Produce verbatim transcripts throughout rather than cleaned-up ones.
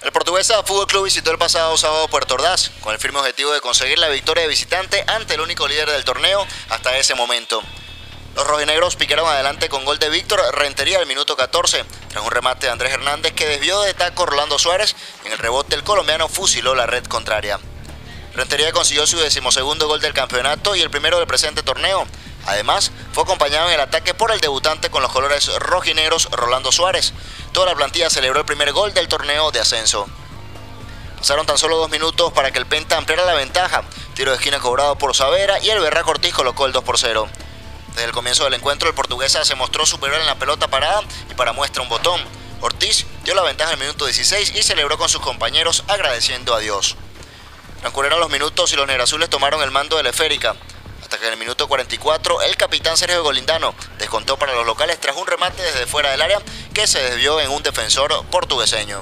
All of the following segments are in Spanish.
El Portuguesa Fútbol Club visitó el pasado sábado Puerto Ordaz con el firme objetivo de conseguir la victoria de visitante ante el único líder del torneo hasta ese momento. Los rojinegros picaron adelante con gol de Víctor Rentería al minuto catorce, tras un remate de Andrés Hernández que desvió de taco Rolando Suárez y en el rebote el colombiano fusiló la red contraria. Rentería consiguió su decimosegundo gol del campeonato y el primero del presente torneo. Además, fue acompañado en el ataque por el debutante con los colores rojinegros Rolando Suárez. Toda la plantilla celebró el primer gol del torneo de ascenso. Pasaron tan solo dos minutos para que el Penta ampliara la ventaja. Tiro de esquina cobrado por Savera y el Berraco Ortiz colocó el dos por cero. Desde el comienzo del encuentro, el Portuguesa se mostró superior en la pelota parada y para muestra un botón. Ortiz dio la ventaja en el minuto dieciséis y celebró con sus compañeros agradeciendo a Dios. Transcurrieron los minutos y los negrazules tomaron el mando de la esférica, hasta que en el minuto cuarenta y cuatro el capitán Sergio Golindano descontó para los locales tras un remate desde fuera del área que se desvió en un defensor portugueseño.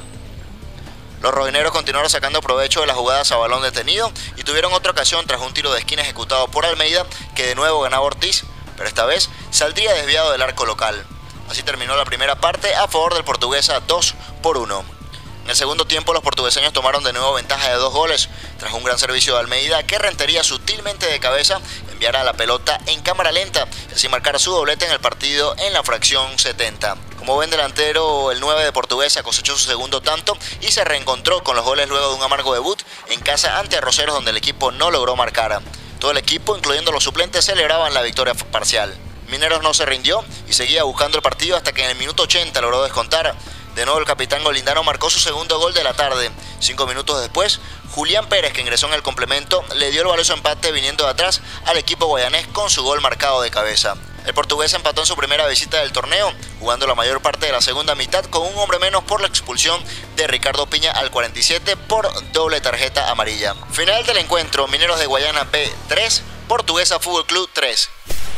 Los rojinegros continuaron sacando provecho de las jugadas a balón detenido y tuvieron otra ocasión tras un tiro de esquina ejecutado por Almeida que de nuevo ganaba Ortiz, pero esta vez saldría desviado del arco local. Así terminó la primera parte a favor del Portuguesa dos por uno. En el segundo tiempo los portugueseños tomaron de nuevo ventaja de dos goles, tras un gran servicio de Almeida que Rentería sutilmente de cabeza enviara la pelota en cámara lenta y así marcara su doblete en el partido en la fracción setenta. Como buen delantero, el nueve de Portuguesa cosechó su segundo tanto y se reencontró con los goles luego de un amargo debut en casa ante Arroceros donde el equipo no logró marcar. Todo el equipo, incluyendo los suplentes, celebraban la victoria parcial. Mineros no se rindió y seguía buscando el partido hasta que en el minuto ochenta logró descontar. De nuevo el capitán Golindano marcó su segundo gol de la tarde. Cinco minutos después, Julián Pérez, que ingresó en el complemento, le dio el valioso empate viniendo de atrás al equipo guayanés con su gol marcado de cabeza. El portugués empató en su primera visita del torneo, jugando la mayor parte de la segunda mitad con un hombre menos por la expulsión de Ricardo Piña al cuarenta y siete por doble tarjeta amarilla. Final del encuentro, Mineros de Guayana B tres, Portuguesa Fútbol Club tres.